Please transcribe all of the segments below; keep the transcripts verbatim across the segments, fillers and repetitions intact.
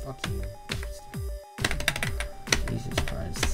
Fuck you. Jesus Christ.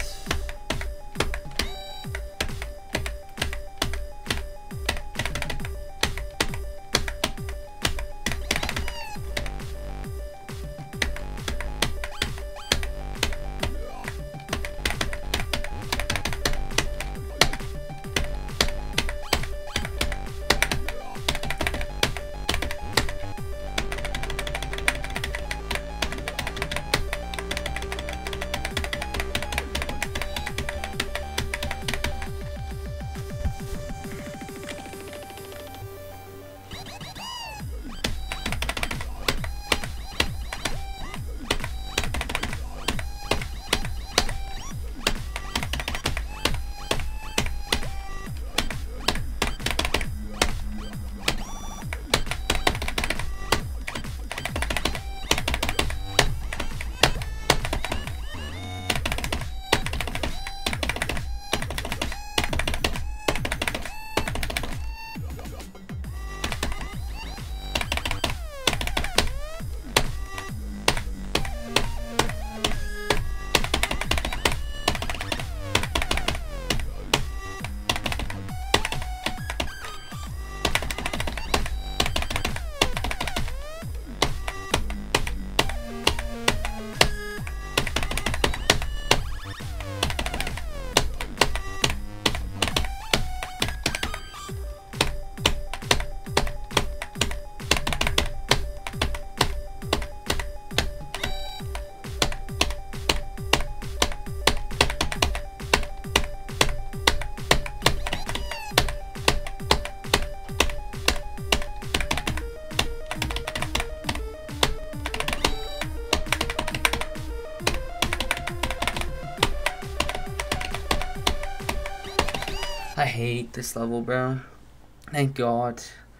I hate this level, bro. Thank God.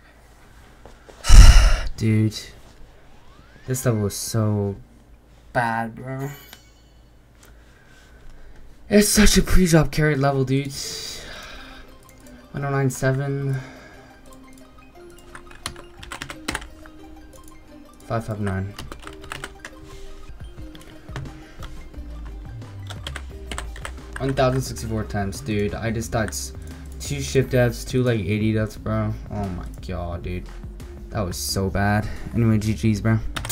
Dude. This level is so bad, bro. It's such a pre-drop carry level, dude. one oh nine seven. five five nine. one thousand sixty-four times, dude. I just died two shift deaths, two like eighty deaths, bro. Oh my God, dude. That was so bad. Anyway, G G's, bro.